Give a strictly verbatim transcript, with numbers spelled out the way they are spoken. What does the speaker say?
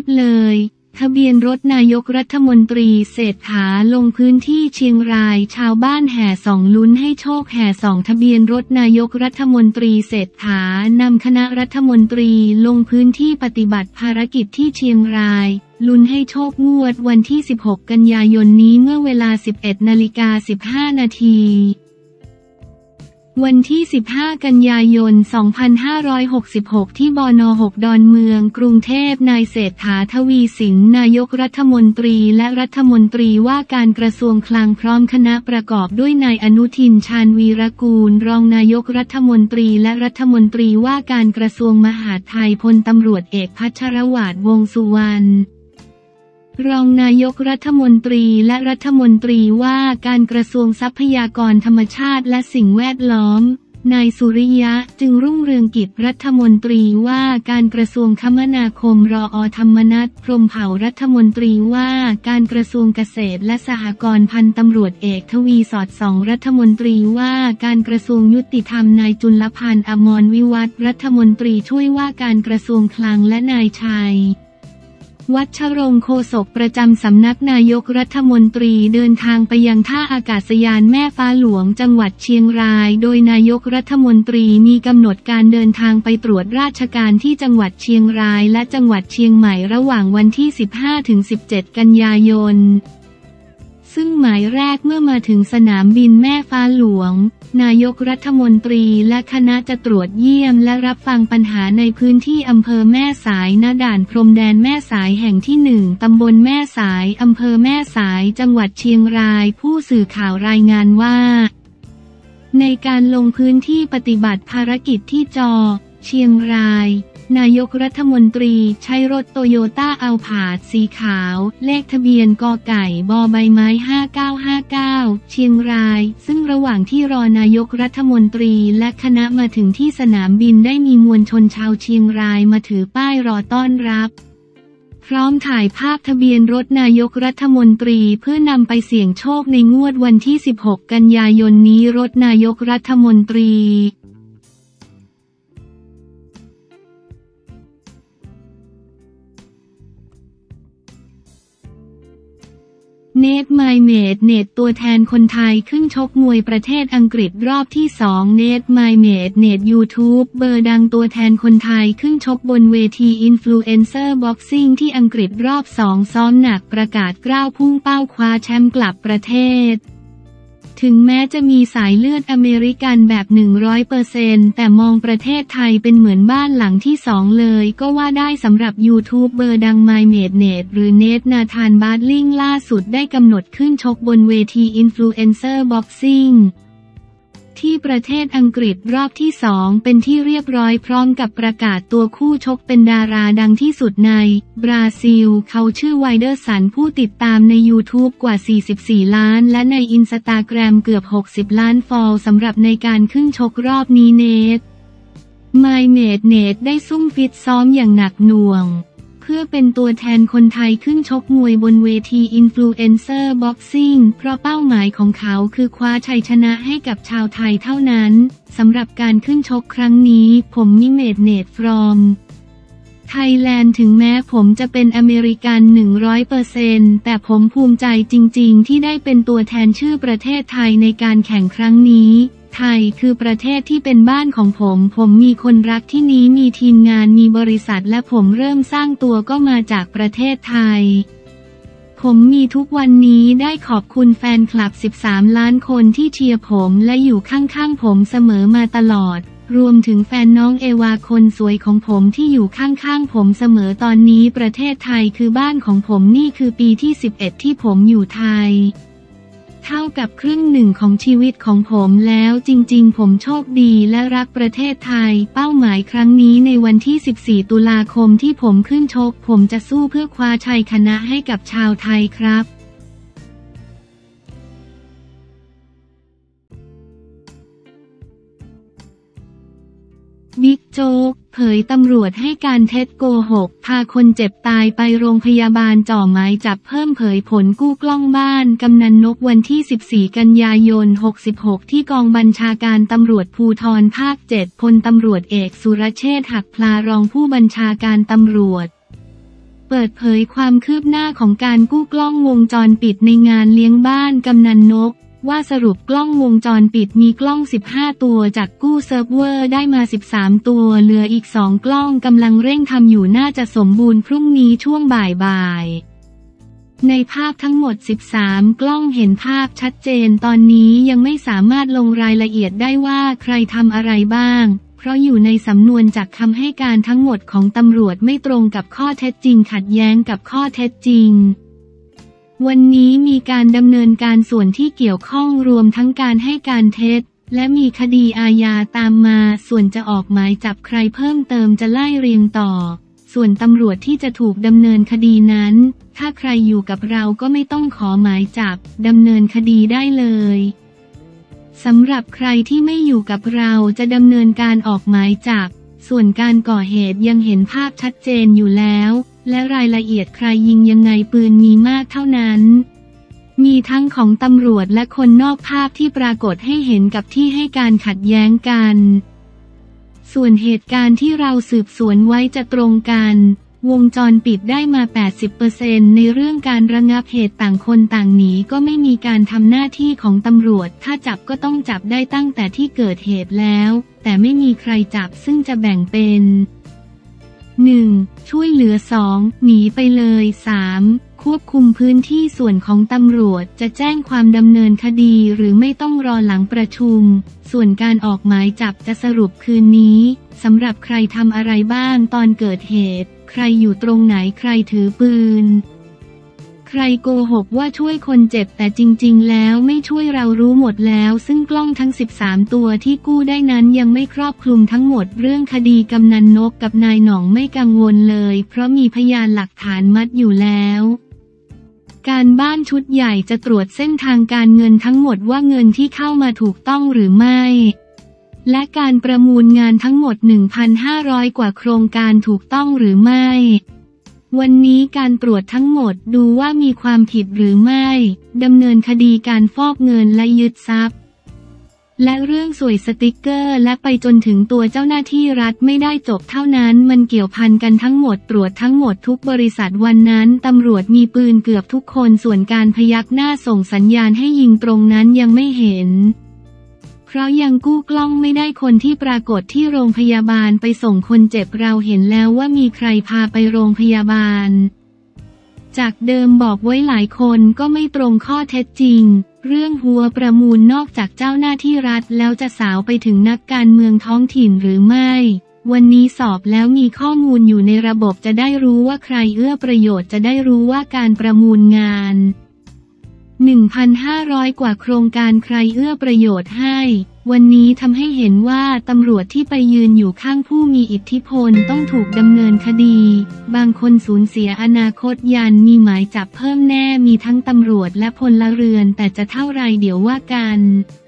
บเลยทะเบียนรถนายกรัฐมนตรีเศรษฐาลงพื้นที่เชียงรายชาวบ้านแห่ส่องลุ้นให้โชคแห่ส่องทะเบียนรถนายกรัฐมนตรีเศรษฐานำคณะรัฐมนตรีลงพื้นที่ปฏิบัติภารกิจที่เชียงรายลุ้นให้โชคงวดวันที่สิบหกกันยายนนี้เมื่อเวลา สิบเอ็ดนาฬิกาสิบห้านาทีวันที่สิบห้ากันยายนสองพันห้าร้อยหกสิบหกที่บน.หกดอนเมืองกรุงเทพนายเศรษฐาทวีสินนายกรัฐมนตรีและรัฐมนตรีว่าการกระทรวงคลังพร้อมคณะประกอบด้วยนายอนุทินชาญวีรกูลรองนายกรัฐมนตรีและรัฐมนตรีว่าการกระทรวงมหาดไทยพลตำรวจเอกพัชรวาทวงษ์สุวรรณรองนายกรัฐมนตรีและรัฐมนตรีว่าการกระทรวงทรัพยากรธรรมชาติและสิ่งแวดล้อมนายสุริยะจึงรุ่งเรืองกิจรัฐมนตรีว่าการกระทรวงคมนาคมรอ.ธรรมนัสพรหมเผ่ารัฐมนตรีว่าการกระทรวงเกษตรและสหกรณ์พันตำรวจเอกทวีสอดส่องรัฐมนตรีว่าการกระทรวงยุติธรรมนายจุลพันธ์อมรวิวัฒน์รัฐมนตรีช่วยว่าการกระทรวงคลังและนายชัยวัชรงค์โฆษกประจำสำนักนายกรัฐมนตรีเดินทางไปยังท่าอากาศยานแม่ฟ้าหลวงจังหวัดเชียงรายโดยนายกรัฐมนตรีมีกำหนดการเดินทางไปตรวจราชการที่จังหวัดเชียงรายและจังหวัดเชียงใหม่ระหว่างวันที่ สิบห้าถึงสิบเจ็ด กันยายนซึ่งหมายแรกเมื่อมาถึงสนามบินแม่ฟ้าหลวงนายกรัฐมนตรีและคณะจะตรวจเยี่ยมและรับฟังปัญหาในพื้นที่อำเภอแม่สายณด่านพรมแดนแม่สายแห่งที่หนึ่งตำบลแม่สายอำเภอแม่สายจังหวัดเชียงรายผู้สื่อข่าวรายงานว่าในการลงพื้นที่ปฏิบัติภารกิจที่จอเชียงรายนายกรัฐมนตรีใช้รถโตโยต้าอัลพาร์ดสีขาวเลขทะเบียนกไก่บใบไม้ห้าเก้าห้าเก้าเชียงรายซึ่งระหว่างที่รอนายกรัฐมนตรีและคณะมาถึงที่สนามบินได้มีมวลชนชาวเชียงรายมาถือป้ายรอต้อนรับพร้อมถ่ายภาพทะเบียนรถนายกรัฐมนตรีเพื่อนำไปเสี่ยงโชคในงวดวันที่สิบหกกันยายนนี้รถนายกรัฐมนตรีเนทไมเมดเนตตัวแทนคนไทยขึ้นชกมวยประเทศอังกฤษรอบที่สองเนทไมเมดเนตยูทูบเบอร์ดังตัวแทนคนไทยขึ้นชกบนเวทีอินฟลูเอนเซอร์บ็อกซิ่งที่อังกฤษรอบสองซ้อมหนักประกาศกล้าวพุ่งเป้าคว้าแชมป์กลับประเทศถึงแม้จะมีสายเลือดอเมริกันแบบ หนึ่งร้อยเปอร์เซ็นต์ แต่มองประเทศไทยเป็นเหมือนบ้านหลังที่สองเลยก็ว่าได้สำหรับยูทูบเบอร์ดังไมเมดเนตหรือเนทนาธานบาร์ลิงล่าสุดได้กำหนดขึ้นชกบนเวทีอินฟลูเอนเซอร์บ็อกซิ่งที่ประเทศอังกฤษรอบที่สองเป็นที่เรียบร้อยพร้อมกับประกาศตัวคู่ชกเป็นดาราดังที่สุดในบราซิลเขาชื่อไวเดอร์สันผู้ติดตามใน YouTube กว่า สี่สิบสี่ ล้านและในอินสตาแกรมเกือบ หกสิบ ล้านฟอลสำหรับในการขึ้นชกรอบนี้เนทไมเมดเนตได้ซุ่มฟิตซ้อมอย่างหนักหน่วงเพื่อเป็นตัวแทนคนไทยขึ้นชกมวยบนเวทีอินฟลูเอนเซอร์บ็อกซิ่งเพราะเป้าหมายของเขาคือคว้าชัยชนะให้กับชาวไทยเท่านั้นสำหรับการขึ้นชกครั้งนี้ผมมิเมดเนตฟรอมไทยแลนด์ถึงแม้ผมจะเป็นอเมริกัน หนึ่งร้อยเปอร์เซ็นต์ แต่ผมภูมิใจจริงๆที่ได้เป็นตัวแทนชื่อประเทศไทยในการแข่งครั้งนี้ไทยคือประเทศที่เป็นบ้านของผมผมมีคนรักที่นี้มีทีมงานมีบริษัทและผมเริ่มสร้างตัวก็มาจากประเทศไทยผมมีทุกวันนี้ได้ขอบคุณแฟนคลับสิบสามล้านคนที่เชียร์ผมและอยู่ข้างๆผมเสมอมาตลอดรวมถึงแฟนน้องเอวาคนสวยของผมที่อยู่ข้างๆผมเสมอตอนนี้ประเทศไทยคือบ้านของผมนี่คือปีที่สิบเอ็ดที่ผมอยู่ไทยเท่ากับครึ่งหนึ่งของชีวิตของผมแล้วจริงๆผมโชคดีและรักประเทศไทยเป้าหมายครั้งนี้ในวันที่สิบสี่ตุลาคมที่ผมขึ้นชกผมจะสู้เพื่อคว้าชัยชนะให้กับชาวไทยครับบิ๊กโจ๊กเผยตำรวจให้การเท็จโกหกพาคนเจ็บตายไปโรงพยาบาลจ่อหมายจับเพิ่มเผยผลกู้กล้องบ้านกำนันนกวันที่สิบสี่กันยายนหกสิบหกที่กองบัญชาการตำรวจภูธรภาคเจ็ดพลตำรวจเอกสุรเชษฐ์หักพลารองผู้บัญชาการตำรวจเปิดเผยความคืบหน้าของการกู้กล้องวงจรปิดในงานเลี้ยงบ้านกำนันนกว่าสรุปกล้องวงจรปิดมีกล้องสิบห้าตัวจากกู้เซิร์ฟเวอร์ได้มาสิบสามตัวเหลืออีกสองกล้องกำลังเร่งทำอยู่น่าจะสมบูรณ์พรุ่งนี้ช่วงบ่ายๆในภาพทั้งหมดสิบสามกล้องเห็นภาพชัดเจนตอนนี้ยังไม่สามารถลงรายละเอียดได้ว่าใครทำอะไรบ้างเพราะอยู่ในสำนวนจากคำให้การทั้งหมดของตำรวจไม่ตรงกับข้อเท็จจริงขัดแย้งกับข้อเท็จจริงวันนี้มีการดำเนินการส่วนที่เกี่ยวข้องรวมทั้งการให้การเท็จและมีคดีอาญาตามมาส่วนจะออกหมายจับใครเพิ่มเติมจะไล่เรียงต่อส่วนตำรวจที่จะถูกดำเนินคดีนั้นถ้าใครอยู่กับเราก็ไม่ต้องขอหมายจับดำเนินคดีได้เลยสำหรับใครที่ไม่อยู่กับเราจะดำเนินการออกหมายจับส่วนการก่อเหตุยังเห็นภาพชัดเจนอยู่แล้วและรายละเอียดใครยิงยังไงปืนมีมากเท่านั้นมีทั้งของตำรวจและคนนอกภาพที่ปรากฏให้เห็นกับที่ให้การขัดแย้งกันส่วนเหตุการณ์ที่เราสืบสวนไว้จะตรงกันวงจรปิดได้มา แปดสิบเปอร์เซ็นต์ ในเรื่องการระงับเหตุต่างคนต่างหนีก็ไม่มีการทำหน้าที่ของตำรวจถ้าจับก็ต้องจับได้ตั้งแต่ที่เกิดเหตุแล้วแต่ไม่มีใครจับซึ่งจะแบ่งเป็นหนึ่งช่วยเหลือสองหนีไปเลยสามควบคุมพื้นที่ส่วนของตำรวจจะแจ้งความดำเนินคดีหรือไม่ต้องรอหลังประชุมส่วนการออกหมายจับจะสรุปคืนนี้สำหรับใครทำอะไรบ้างตอนเกิดเหตุใครอยู่ตรงไหนใครถือปืนใครโกหกว่าช่วยคนเจ็บแต่จริงๆแล้วไม่ช่วยเรารู้หมดแล้วซึ่งกล้องทั้งสิบสามตัวที่กู้ได้นั้นยังไม่ครอบคลุมทั้งหมดเรื่องคดีกำนันนกกับนายหน่องไม่กังวลเลยเพราะมีพยานหลักฐานมัดอยู่แล้วการบ้านชุดใหญ่จะตรวจเส้นทางการเงินทั้งหมดว่าเงินที่เข้ามาถูกต้องหรือไม่และการประมูลงานทั้งหมด หนึ่งพันห้าร้อย กว่าโครงการถูกต้องหรือไม่วันนี้การตรวจทั้งหมดดูว่ามีความผิดหรือไม่ดำเนินคดีการฟอกเงินและยึดทรัพย์และเรื่องสวยสติกเกอร์และไปจนถึงตัวเจ้าหน้าที่รัฐไม่ได้จบเท่านั้นมันเกี่ยวพันกันทั้งหมดตรวจทั้งหมดทุกบริษัทวันนั้นตำรวจมีปืนเกือบทุกคนส่วนการพยักหน้าส่งสัญญาณให้ยิงตรงนั้นยังไม่เห็นเพราะยังกู้กล้องไม่ได้คนที่ปรากฏที่โรงพยาบาลไปส่งคนเจ็บเราเห็นแล้วว่ามีใครพาไปโรงพยาบาลจากเดิมบอกไว้หลายคนก็ไม่ตรงข้อเท็จจริงเรื่องหัวประมูลนอกจากเจ้าหน้าที่รัฐแล้วจะสาวไปถึงนักการเมืองท้องถิ่นหรือไม่วันนี้สอบแล้วมีข้อมูลอยู่ในระบบจะได้รู้ว่าใครเอื้อประโยชน์จะได้รู้ว่าการประมูลงาน หนึ่งพันห้าร้อย กว่าโครงการใครเอื้อประโยชน์ให้วันนี้ทำให้เห็นว่าตำรวจที่ไปยืนอยู่ข้างผู้มีอิทธิพลต้องถูกดำเนินคดีบางคนสูญเสียอนาคตยันมีหมายจับเพิ่มแน่มีทั้งตำรวจและพลเรือนแต่จะเท่าไรเดี๋ยวว่ากัน